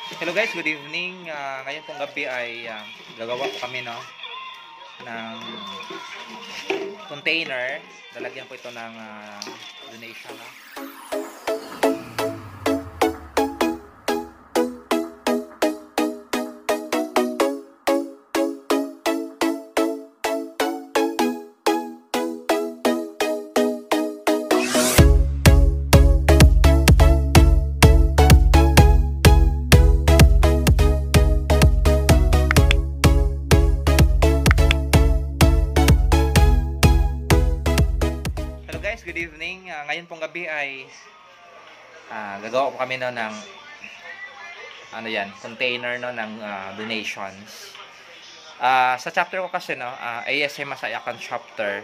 Hello guys, good evening. Ngayon pong gabi ay gagawa po kami ng container. Lalagyan po ito ng donation. Guys, good evening. Ngayon pong gabi ay gagawa po kami ng container ng donations. Sa chapter ko kasi ASM Masayakan chapter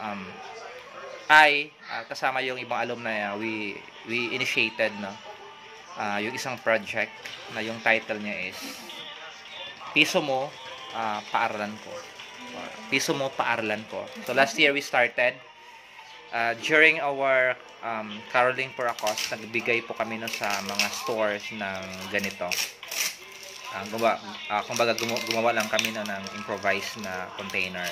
ay kasama yung ibang alumni we initiated yung isang project na yung title niya is Piso Mo Paaralan Ko. Piso Mo Paaralan Ko. So last year we started during our caroling for a cause, nagbigay po kami sa mga stores ng ganito. Kumbaga gumawa lang kami ng improvised na container.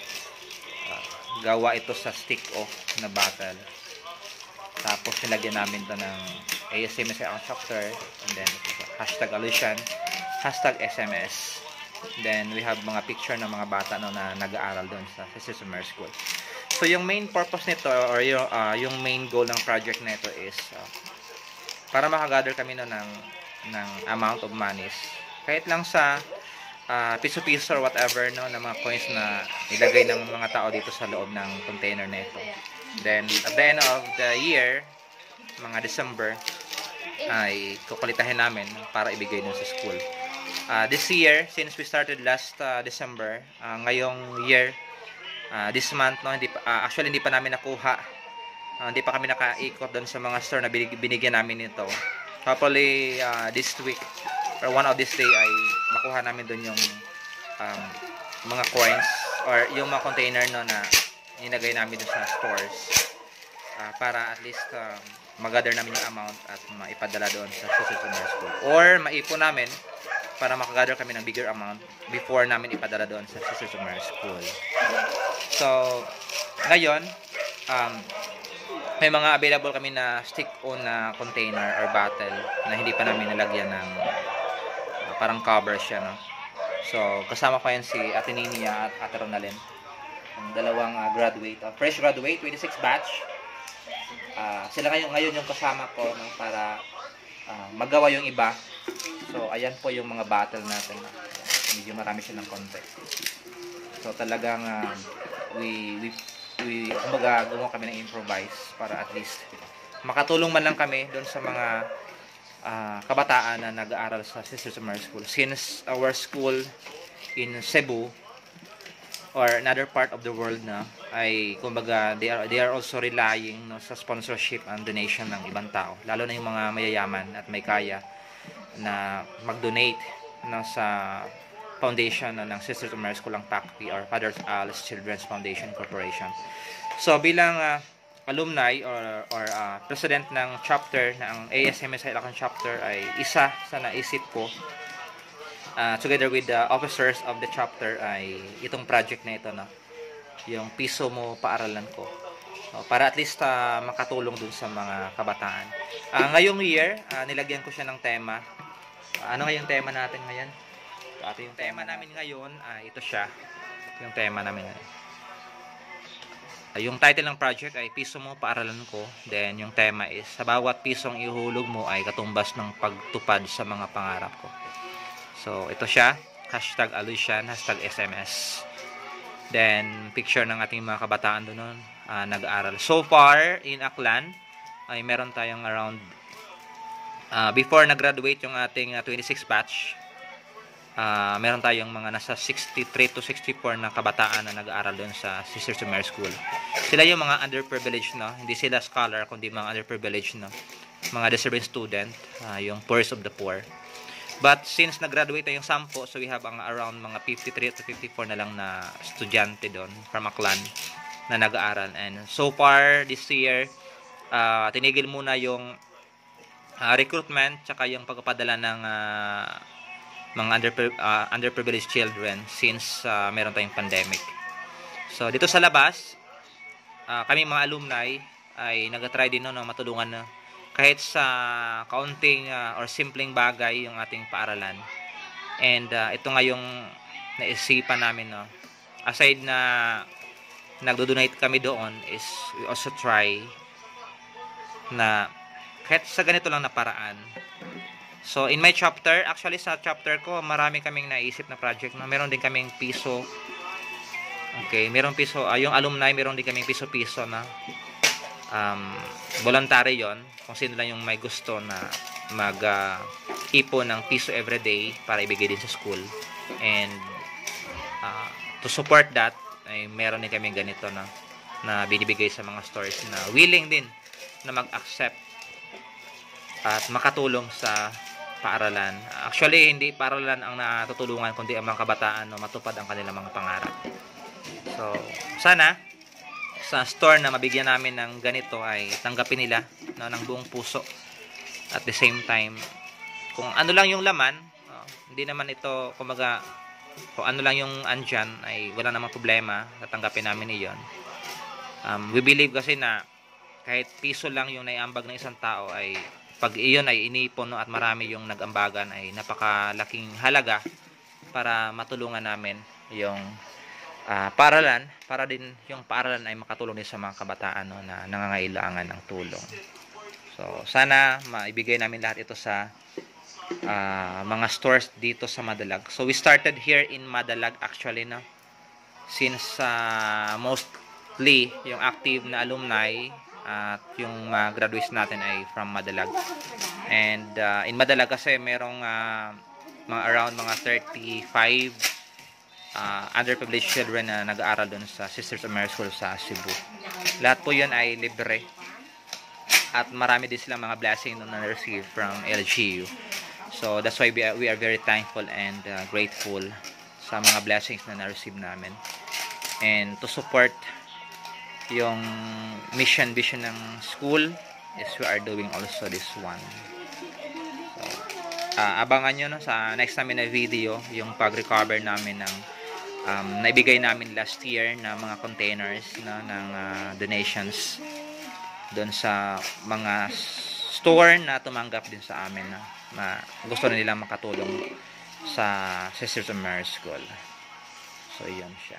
Gawa ito sa stick-off na bottle. Tapos nilagyan namin ito ng ASM Masayakan chapter, and then hashtag Alusian, hashtag SMS. Then we have mga picture ng mga bata na nag-aaral doon sa Sissumer School. So yung main purpose nito or yung main goal ng project na ito is para makagather kami ng amount of monies. Kahit lang sa piso-piso or whatever ng mga coins na ilagay ng mga tao dito sa loob ng container na ito. Then at the end of the year, mga December, ay kukulitahin namin para ibigay dun sa school. This year, since we started last December, ngayong year, this month actually hindi pa namin nakuha, hindi pa kami nakaikot doon sa mga store na binigyan namin nito. Hopefully this week or one of this day ay makuha namin doon yung mga coins or yung mga container na inagay namin doon sa stores, para at least magather namin yung amount at maipadala doon sa Sissumer School, or maipon namin para makagather kami ng bigger amount before namin ipadala doon sa Sissumer School. So, ngayon, may mga available kami na stick-on na container or bottle na hindi pa namin nalagyan ng parang cover siya, no? So, kasama ko yan si Ate Ninia at Ate Ronalyn, ang dalawang fresh graduate, 26 batch. Sila ngayon yung kasama ko, no, para magawa yung iba. So, ayan po yung mga bottle natin. Medyo marami siya ng konti. So, talagang kumbaga gumawa kami ng improvise para at least makatulong man lang kami doon sa mga kabataan na nag-aaral sa Sissumer School. Since our school in Cebu or another part of the world ay kumbaga they are also relying sa sponsorship and donation ng ibang tao, lalo na yung mga mayayaman at may kaya na mag-donate sa foundation ng Sissumer School ng PACP or Father Alice Children's Foundation Corporation. So bilang alumni or president ng chapter ng ASM Masayakan chapter, ay isa sa naisip ko together with the officers of the chapter ay itong project na ito, yung Piso Mo Paaralan Ko, para at least makatulong dun sa mga kabataan. Ngayong year, nilagyan ko siya ng tema. Ano nga yung tema natin ngayon? Yung tema namin ngayon, ito siya. Yung tema namin ngayon. Yung title ng project ay Piso Mo Paaralan Ko. Then yung tema is, sa bawat pisong ihulog mo ay katumbas ng pagtupad sa mga pangarap ko. So ito siya, hashtag Alusian, hashtag SMS. Then picture ng ating mga kabataan doon nag-aaral. So far in Aklan ay meron tayong around before nag-graduate yung ating 26 batch, meron tayong mga nasa 63 to 64 na kabataan na nag-aaral doon sa Sissumer School. Sila yung mga underprivileged, hindi sila scholar kundi mga underprivileged, mga deserving student, yung poorest of the poor. But since nag-graduate na yung 10, so we have around mga 53 to 54 na lang na estudyante doon from Aklan na nag-aaral. And so far this year, tinigil muna yung recruitment, tsaka yung pagpapadala ng mga underprivileged children since meron tayong pandemic. So dito sa labas, kami mga alumni ay nag-try din na matulungan na kahit sa kaunting or simpleng bagay yung ating paaralan. And ito nga yung naisipan namin, no, aside na nagdo-donate kami doon, is we also try na kahit sa ganito lang na paraan. So in my chapter, actually sa chapter ko, marami kaming naisip na project, no? Meron din kaming piso. Okay, meron piso, yung alumni, meron din kaming piso-piso na voluntary yon, kung sino lang yung may gusto na mag-ipon ng piso everyday para ibigay din sa school. And to support that, ay meron din kami ganito na binibigay sa mga stores na willing din na mag-accept at makatulong sa paaralan. Actually, hindi paaralan ang natutulungan, kundi ang mga kabataan na matupad ang kanilang mga pangarap. So, sana sa store na mabigyan namin ng ganito ay tanggapin nila, no, ng buong puso. At the same time, kung ano lang yung laman, hindi naman ito, kumbaga, kung ano lang yung andyan, ay wala namang problema, tatanggapin namin iyon. We believe kasi na kahit piso lang yung naiambag ng isang tao, ay pag iyon ay inipon, no, at marami yung nag-ambagan, ay napakalaking halaga para matulungan namin yung paaralan, para din yung paaralan ay makatulong din sa mga kabataan, no, na nangangailangan ng tulong. So sana maibigay namin lahat ito sa mga stores dito sa Madalag. So we started here in Madalag actually, no, since mostly yung active na alumni at yung graduates natin ay from Madalag. And in Madalag kasi merong mga around mga 35 underprivileged children na nag-aaral doon sa Sisters of Mary School sa Cebu. Lahat po yun ay libre. At marami din silang mga blessing na na-receive from LGU. So that's why we are very thankful and grateful sa mga blessings na na-receive namin. And to support yung mission vision ng school is we are doing also this one. So, abangan nyo, no, sa next namin na video yung pag-recover namin ng naibigay namin last year na mga containers, no, ng donations doon sa mga store na tumanggap din sa amin na gusto na nilang makatulong sa Sisters of Mary School. So yun siya.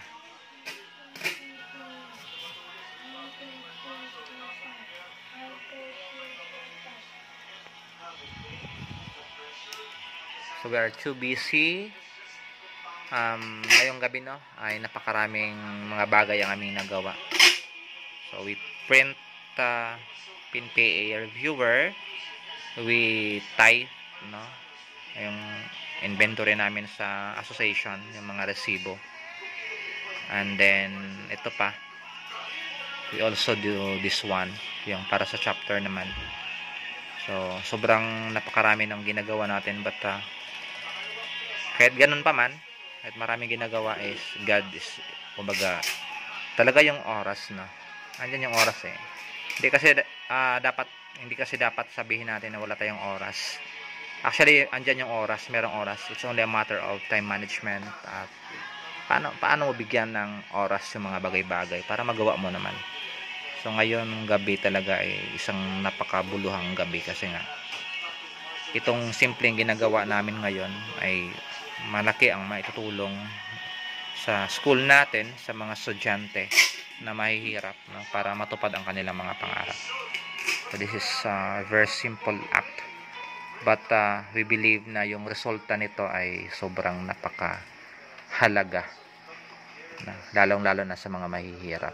So we are too busy. Ngayong gabi, no, ay napakaraming mga bagay ang aming nagawa. So we print PNPA reviewer, we type, no, yung inventory namin sa association, yung mga resibo. And then ito pa, we also do this one, yung para sa chapter naman. So sobrang napakarami ng ginagawa natin, but kahit ganun pa man, kahit maraming ginagawa, is God is, kumbaga, talaga yung oras, no, andyan yung oras eh. Hindi kasi dapat sabihin natin na wala tayong oras. Actually, andyan yung oras, merong oras. It's only a matter of time management at paano mo bigyan ng oras yung mga bagay-bagay para magawa mo naman. So ngayon gabi talaga ay isang napakabuluhang gabi kasi nga itong simpleng ginagawa namin ngayon ay malaki ang maitutulong sa school natin, sa mga estudyante na mahihirap, no, para matupad ang kanilang mga pangarap. So this is a very simple act, but we believe na yung resulta nito ay sobrang napakahalaga, lalong-lalo na sa mga mahihirap.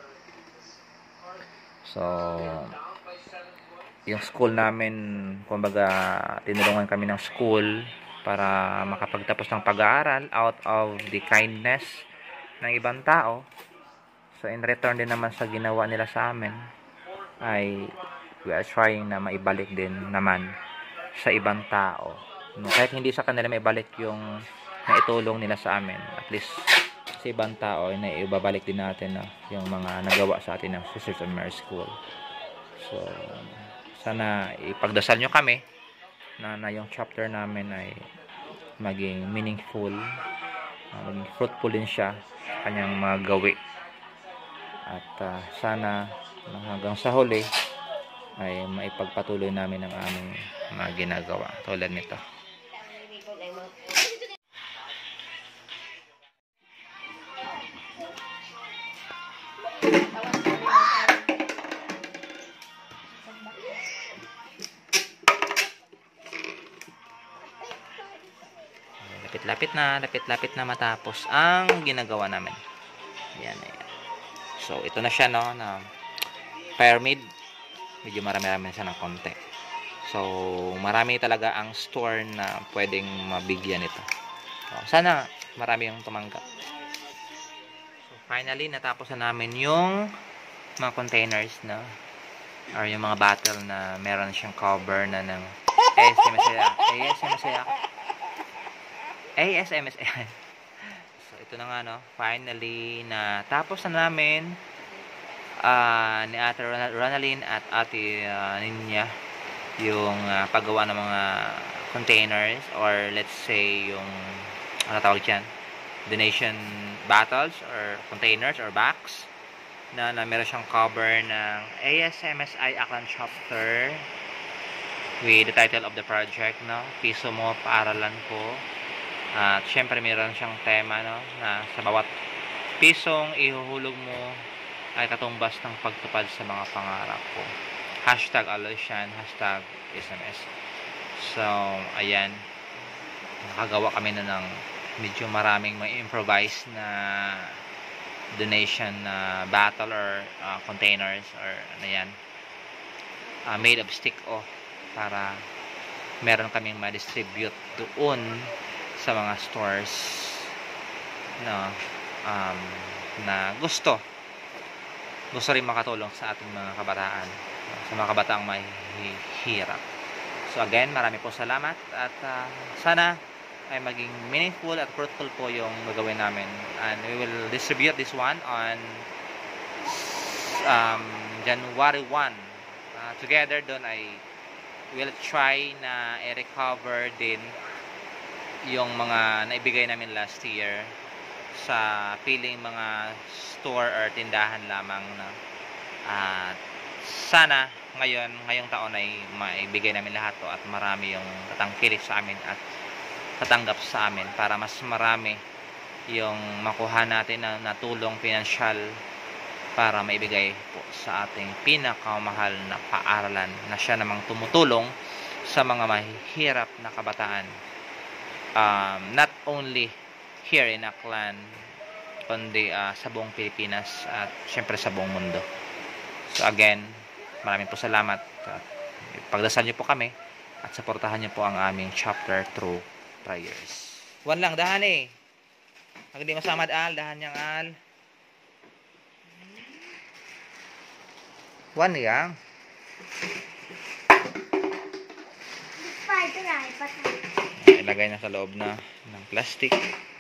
So yung school namin, kumbaga, tinulungan kami ng school para makapagtapos ng pag-aaral out of the kindness ng ibang tao. So in return din naman sa ginawa nila sa amin, ay we are trying na maibalik din naman sa ibang tao, no? Kahit hindi sa kanila maibalik yung naitulong nila sa amin, at least sa ibang tao ay naibabalik din natin, no, yung mga nagawa sa atin ng Sisters of Mary School. So sana ipagdasal nyo kami na yung chapter namin ay maging meaningful, maging fruitful din siya sa kanyang mga gawi. At sana hanggang sa huli ay maipagpatuloy namin ang aming mga ginagawa tulad nito. Lapit-lapit na matapos ang ginagawa namin. Ayan. So, ito na siya, no, na pyramid. Medyo marami-rami na siya ng konti. So, marami talaga ang store na pwedeng mabigyan ito. So, sana marami yung tumanggap. So, finally, natapos na namin yung mga containers, no, or yung mga bottle na meron siyang cover na ng ASMSA. So, ito na nga, no, finally, natapos na namin ni Ate Ronaldine at Ate Ninya yung paggawa ng mga containers, or let's say yung ano tawag dyan, donation bottles or containers or box na meron siyang cover ng ASMSI Aklan chapter with the title of the project, no, Piso Mo, Paaralan Ko. At syempre meron siyang tema, no, na sa bawat pisong ihuhulog mo ay katumbas ng pagtupad sa mga pangarap ko. #Aloysian, #SMS. So, ayan. Nakagawa kami na ng medyo maraming may improvise na donation na bottle or containers or ano yan. Made of stick para meron kaming ma-distribute doon sa mga stores, no, na gusto rin makatulong sa ating mga kabataan, sa mga kabataang mahihirap. So again, marami po salamat at sana ay maging meaningful at fruitful po yung gagawin namin, and we will distribute this one on January 1. Together doon ay will try na i-recover din yung mga naibigay namin last year sa piling mga store or tindahan lamang na sana ngayong taon ay maibigay namin lahat to at marami yung tatangkilik sa amin at tatanggap sa amin para mas marami yung makuha natin na tulong pinansyal para maibigay po sa ating pinakamahal na paaralan na siya namang tumutulong sa mga mahihirap na kabataan. Not only here in Aklan, kundi sa buong Pilipinas at syempre sa buong mundo. So again, maraming po salamat. Pagdasal niyo po kami at suportahan niyo po ang aming chapter through prayers. One lang, dahan eh. Pag hindi masamad al, dahan niyang al. One yang. Ilagay na sa loob ng plastic.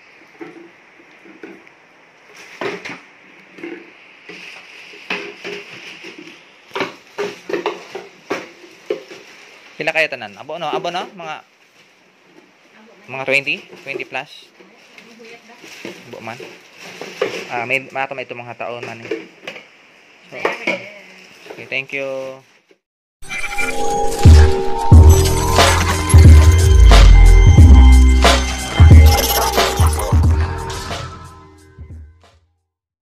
Pila kaya tanan? Abo no, mga 20 plus. Abo man. May ito mga taon man eh. So, okay, thank you.